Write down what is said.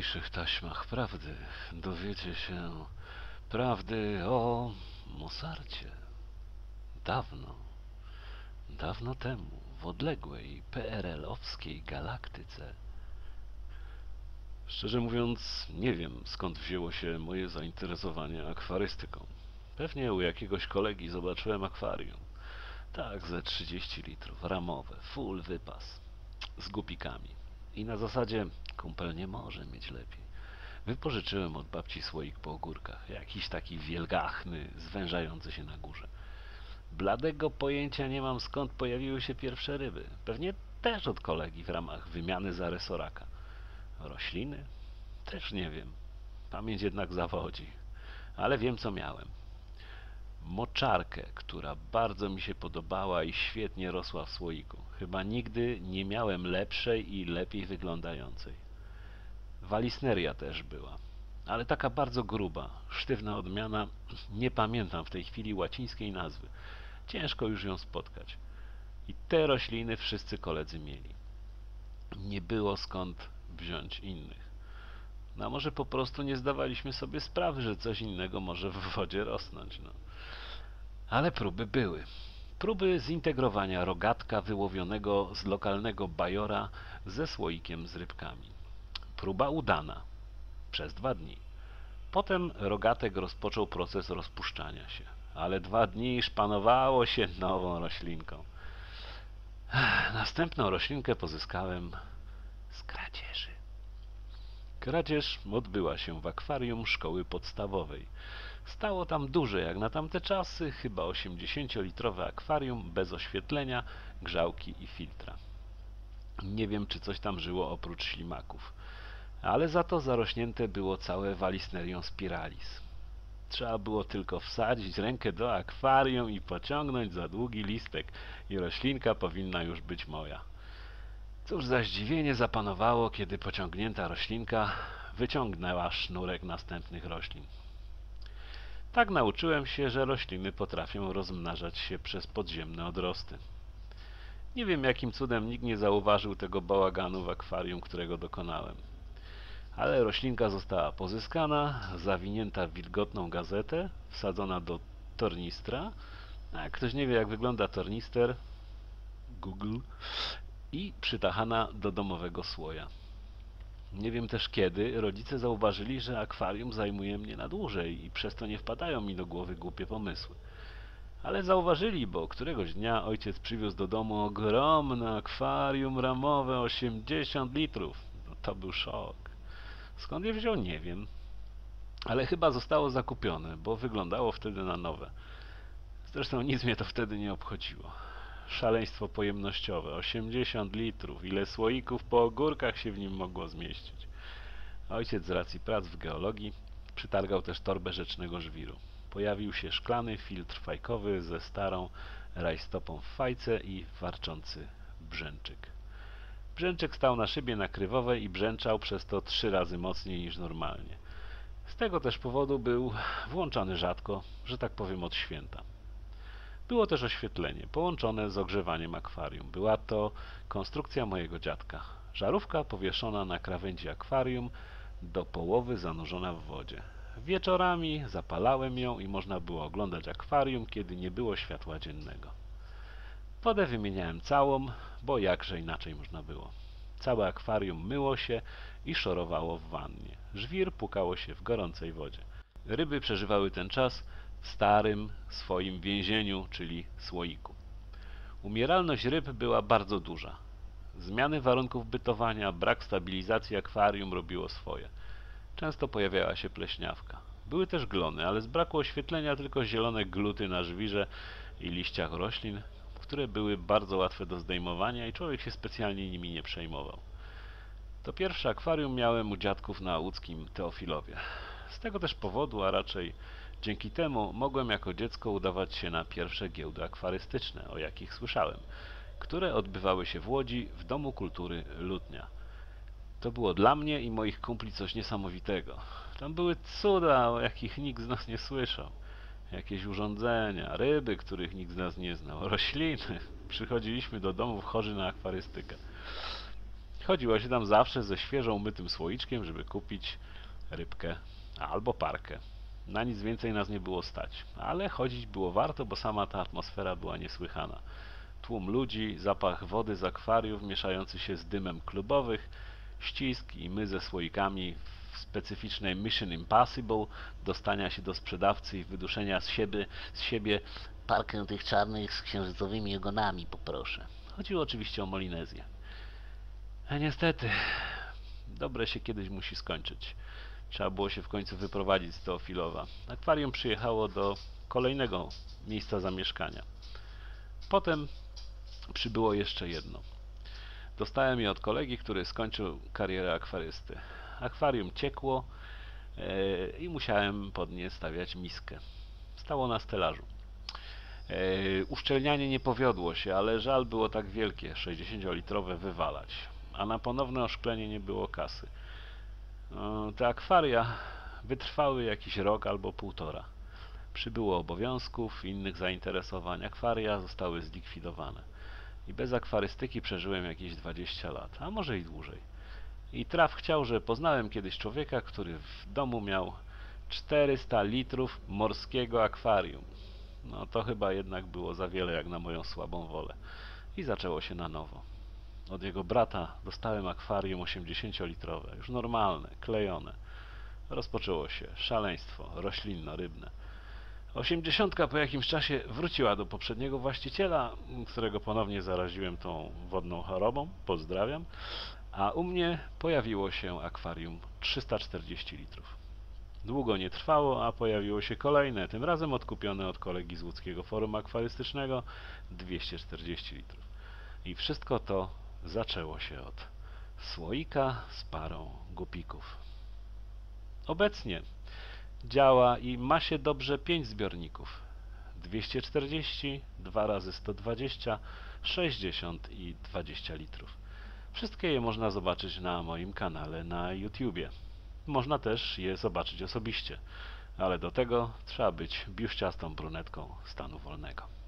dzisiejszych taśmach prawdy dowiecie się prawdy o Mozarcie. Dawno, dawno temu w odległej PRL-owskiej galaktyce. Szczerze mówiąc, nie wiem, skąd wzięło się moje zainteresowanie akwarystyką. Pewnie u jakiegoś kolegi zobaczyłem akwarium. Tak, ze 30 litrów, ramowe, full wypas, z gupikami. I na zasadzie kumpel nie może mieć lepiej. Wypożyczyłem od babci słoik po ogórkach, jakiś taki wielgachny, zwężający się na górze. Bladego pojęcia nie mam, skąd pojawiły się pierwsze ryby. Pewnie też od kolegi w ramach wymiany za resoraka. Rośliny? Też nie wiem. Pamięć jednak zawodzi. Ale wiem, co miałem. Moczarkę, która bardzo mi się podobała i świetnie rosła w słoiku. Chyba nigdy nie miałem lepszej i lepiej wyglądającej. Walisneria też była, ale taka bardzo gruba, sztywna odmiana, nie pamiętam w tej chwili łacińskiej nazwy. Ciężko już ją spotkać. I te rośliny wszyscy koledzy mieli. Nie było skąd wziąć innych. No a może po prostu nie zdawaliśmy sobie sprawy, że coś innego może w wodzie rosnąć, no. Ale próby były. Próby zintegrowania rogatka wyłowionego z lokalnego bajora ze słoikiem z rybkami. Próba udana. Przez 2 dni. Potem rogatek rozpoczął proces rozpuszczania się, ale 2 dni szpanowało się nową roślinką. Następną roślinkę pozyskałem z kradzieży. Kradzież odbyła się w akwarium szkoły podstawowej. Stało tam duże, jak na tamte czasy, chyba 80-litrowe akwarium bez oświetlenia, grzałki i filtra. Nie wiem, czy coś tam żyło oprócz ślimaków, ale za to zarośnięte było całe Walisnerią spiralis. Trzeba było tylko wsadzić rękę do akwarium i pociągnąć za długi listek i roślinka powinna już być moja. Cóż za zdziwienie zapanowało, kiedy pociągnięta roślinka wyciągnęła sznurek następnych roślin. Tak nauczyłem się, że rośliny potrafią rozmnażać się przez podziemne odrosty. Nie wiem, jakim cudem nikt nie zauważył tego bałaganu w akwarium, którego dokonałem. Ale roślinka została pozyskana, zawinięta w wilgotną gazetę, wsadzona do tornistra. A jak ktoś nie wie, jak wygląda tornister, Google, i przytachana do domowego słoja. Nie wiem też kiedy rodzice zauważyli, że akwarium zajmuje mnie na dłużej i przez to nie wpadają mi do głowy głupie pomysły. Ale zauważyli, bo któregoś dnia ojciec przywiózł do domu ogromne akwarium ramowe 80 litrów. No to był szok. Skąd je wziął, nie wiem. Ale chyba zostało zakupione, bo wyglądało wtedy na nowe. Zresztą nic mnie to wtedy nie obchodziło. Szaleństwo pojemnościowe. 80 litrów. Ile słoików po ogórkach się w nim mogło zmieścić. Ojciec z racji prac w geologii przytargał też torbę rzecznego żwiru. Pojawił się szklany filtr fajkowy ze starą rajstopą w fajce i warczący brzęczyk. Brzęczyk stał na szybie nakrywowej i brzęczał przez to 3 razy mocniej niż normalnie. Z tego też powodu był włączany rzadko, że tak powiem od święta. Było też oświetlenie, połączone z ogrzewaniem akwarium. Była to konstrukcja mojego dziadka. Żarówka powieszona na krawędzi akwarium, do połowy zanurzona w wodzie. Wieczorami zapalałem ją i można było oglądać akwarium, kiedy nie było światła dziennego. Wodę wymieniałem całą, bo jakże inaczej można było. Całe akwarium myło się i szorowało w wannie. Żwir pukało się w gorącej wodzie. Ryby przeżywały ten czas w starym swoim więzieniu, czyli słoiku. Umieralność ryb była bardzo duża. Zmiany warunków bytowania, brak stabilizacji akwarium robiło swoje. Często pojawiała się pleśniawka. Były też glony, ale z braku oświetlenia tylko zielone gluty na żwirze i liściach roślin, które były bardzo łatwe do zdejmowania i człowiek się specjalnie nimi nie przejmował. To pierwsze akwarium miałem u dziadków na łódzkim Teofilowie. Z tego też powodu, a raczej dzięki temu, mogłem jako dziecko udawać się na pierwsze giełdy akwarystyczne, o jakich słyszałem, które odbywały się w Łodzi w Domu Kultury Lutnia. To było dla mnie i moich kumpli coś niesamowitego. Tam były cuda, o jakich nikt z nas nie słyszał. Jakieś urządzenia, ryby, których nikt z nas nie znał, rośliny. Przychodziliśmy do domów chorzy na akwarystykę. Chodziło się tam zawsze ze świeżo umytym słoiczkiem, żeby kupić rybkę albo parkę. Na nic więcej nas nie było stać, ale chodzić było warto, bo sama ta atmosfera była niesłychana. Tłum ludzi, zapach wody z akwariów mieszający się z dymem klubowych, ścisk i my ze słoikami w specyficznej Mission Impossible, dostania się do sprzedawcy i wyduszenia z siebie Parkę tych czarnych z księżycowymi ogonami poproszę. chodziło oczywiście o Molinezję. Niestety, dobre się kiedyś musi skończyć. Trzeba było się w końcu wyprowadzić z Teofilowa. Akwarium przyjechało do kolejnego miejsca zamieszkania. Potem przybyło jeszcze jedno. Dostałem je od kolegi, który skończył karierę akwarysty. Akwarium ciekło i musiałem pod nie stawiać miskę. Stało na stelażu. Uszczelnianie nie powiodło się, ale żal było tak wielkie, 60-litrowe, wywalać. A na ponowne oszklenie nie było kasy. Te akwaria wytrwały jakiś rok albo półtora. Przybyło obowiązków, innych zainteresowań. Akwaria zostały zlikwidowane. I bez akwarystyki przeżyłem jakieś 20 lat, a może i dłużej. I traf chciał, że poznałem kiedyś człowieka, który w domu miał 400 litrów morskiego akwarium. No to chyba jednak było za wiele jak na moją słabą wolę. I zaczęło się na nowo. Od jego brata dostałem akwarium 80-litrowe, już normalne, klejone. Rozpoczęło się szaleństwo roślinno-rybne. 80 po jakimś czasie wróciła do poprzedniego właściciela, którego ponownie zaraziłem tą wodną chorobą, pozdrawiam, a u mnie pojawiło się akwarium 340 litrów. Długo nie trwało, a pojawiło się kolejne, tym razem odkupione od kolegi z łódzkiego forum akwarystycznego, 240 litrów. I wszystko to zaczęło się od słoika z parą gupików. Obecnie działa i ma się dobrze 5 zbiorników. 240, 2 razy 120, 60 i 20 litrów. Wszystkie je można zobaczyć na moim kanale na YouTubie. Można też je zobaczyć osobiście, ale do tego trzeba być biuściastą brunetką stanu wolnego.